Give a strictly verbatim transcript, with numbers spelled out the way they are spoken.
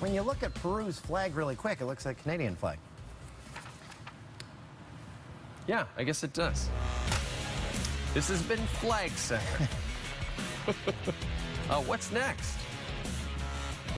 When you look at Peru's flag really quick, it looks like a Canadian flag. Yeah, I guess it does. This has been Flag Center. uh, what's next?